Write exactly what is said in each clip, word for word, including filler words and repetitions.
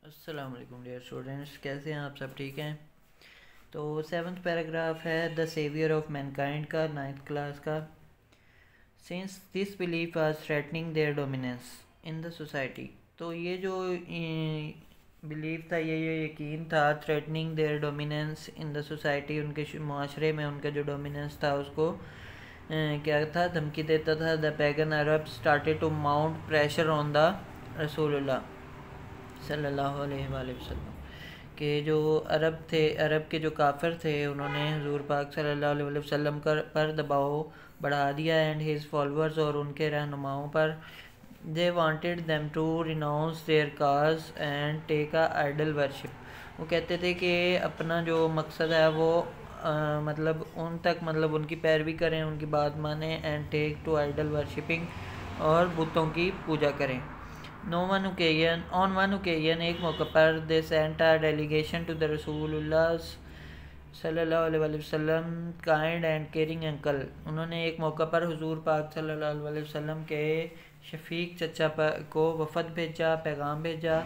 السلام علیکم dear students, کیسے ہیں آپ سب؟ ٹھیک ہیں؟ تو سیونتھ پیراگراف ہے the saviour of mankind کا، نائنتھ کلاس کا. Since this belief was threatening their dominance in the society. تو یہ جو بلیف تھا، یہ یہ یقین تھا، threatening their dominance in the society, ان کے معاشرے میں ان کا جو ڈومیننس تھا اس کو کیا تھا، دھمکی دیتا تھا. The pagan Arab started to mount pressure on the رسول اللہ صلی اللہ علیہ وآلہ وسلم، کہ جو عرب تھے، عرب کے جو کافر تھے، انہوں نے حضور پاک صلی اللہ علیہ وآلہ وسلم پر دباؤ بڑھا دیا، اینڈ ہیز فالورز، اور ان کے رہنماؤں پر. They wanted them to renounce their cause and take a idol worship. وہ کہتے تھے کہ اپنا جو مقصد ہے وہ آ, مطلب ان تک مطلب ان کی پیروی کریں، ان کی بات مانیں، and take to idol worshipping, اور بتوں کی پوجا کریں. No one occasion, on one occasion ایک موقع پر they sent a delegation to the رسول اللہ صلی اللہ علیہ وآلہ وسلم kind and caring uncle. انہوں نے ایک موقع پر حضور پاک صلی اللہ علیہ وسلم کے شفیق چچا کو وفد بھیجا، پیغام بھیجا.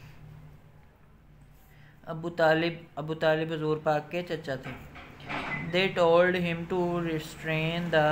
ابو طالب ابو طالب حضور پاک کے چچا تھے. They told him to restrain the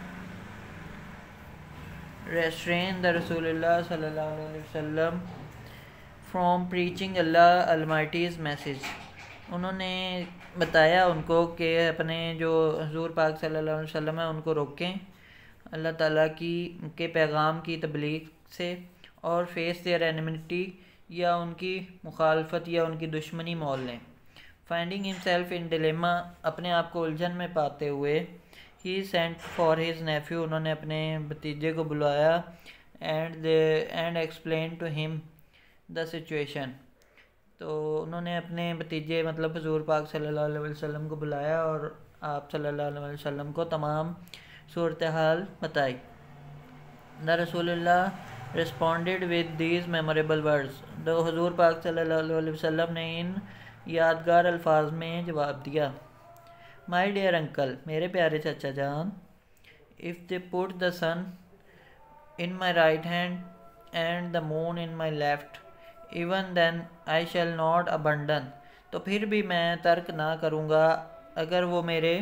restrain the رسول اللہ صلی اللہ علیہ وسلم from preaching Allah Almighty's message. انہوں نے بتایا ان کو کہ اپنے جو حضور پاک صلی اللہ علیہ وسلم ہے ان کو روکیں اللہ تعالیٰ کی کے پیغام کی تبلیغ سے، اور فیس دیئر انیمٹی، یا ان کی مخالفت یا ان کی دشمنی مول لیں. فائنڈنگ himself in dilemma، اپنے آپ کو الجھن میں پاتے ہوئے، he sent for his nephew، انہوں نے اپنے بھتیجے کو بلایا، and they and explained to him the situation. تو انہوں نے اپنے بھتیجے مطلب حضور پاک صلی اللہ علیہ وسلم کو بلایا اور آپ صلی اللہ علیہ وسلم کو تمام صورتحال بتائی. دا رسول اللہ responded with these memorable words. تو حضور پاک صلی اللہ علیہ وسلم نے ان یادگار الفاظ میں جواب دیا. My dear uncle، میرے پیارے چچا جان، if they put the sun in my right hand and the moon in my left, even then I shall not abandon. تو پھر بھی میں ترک نہ کروں گا، اگر وہ میرے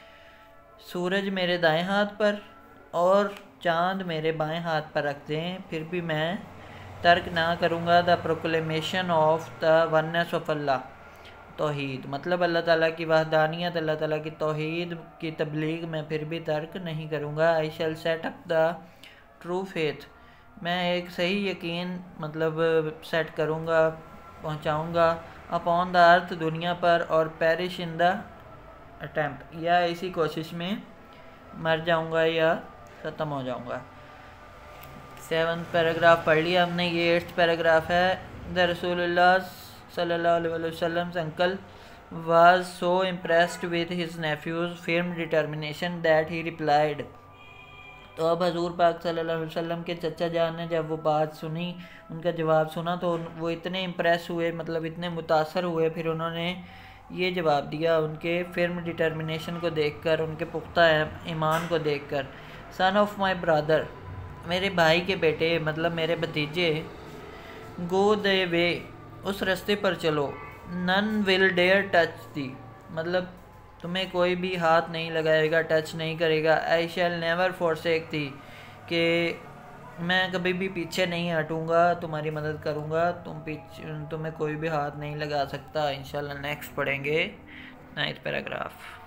سورج میرے دائیں ہاتھ پر اور چاند میرے بائیں ہاتھ پر رکھ دیں، پھر بھی میں ترک نہ کروں گا. the proclamation of the oneness of Allah، توحید مطلب اللہ تعالیٰ کی وحدانیت، اللہ تعالیٰ کی توحید کی تبلیغ میں پھر بھی ترک نہیں کروں گا. I shall set up the true faith، میں ایک صحیح یقین مطلب سیٹ کروں گا، پہنچاؤں گا. upon the earth، دنیا پر، اور perish in the attempt، یا اسی کوشش میں مر جاؤں گا یا ختم ہو جاؤں گا. سیونتھ پیراگراف پڑھ لیا ہم نے. یہ ایٹھ پیراگراف ہے. دا رسول اللہ صلی اللہ علیہ وسلم uncle was so impressed with his nephew's firm determination that he replied. تو اب حضور پاک صلی اللہ علیہ وسلم کے چچا جان نے جب وہ بات سنی، ان کا جواب سنا، تو وہ اتنے امپریس ہوئے، مطلب اتنے متاثر ہوئے، پھر انہوں نے یہ جواب دیا ان کے فرم ڈٹرمنیشن کو دیکھ کر، ان کے پختہ ایمان کو دیکھ کر. son of my brother، میرے بھائی کے بیٹے مطلب میرے بھتیجے. go the way، اس رستے پر چلو. none will dare touch thee، مطلب تمہیں کوئی بھی ہاتھ نہیں لگائے گا، ٹچ نہیں کرے گا. I shall never forsake thee، کہ میں کبھی بھی پیچھے نہیں ہٹوں گا، تمہاری مدد کروں گا، تم پیچھے تمہیں کوئی بھی ہاتھ نہیں لگا سکتا. انشاءاللہ نیکسٹ پڑھیں گے نائنتھ پیراگراف.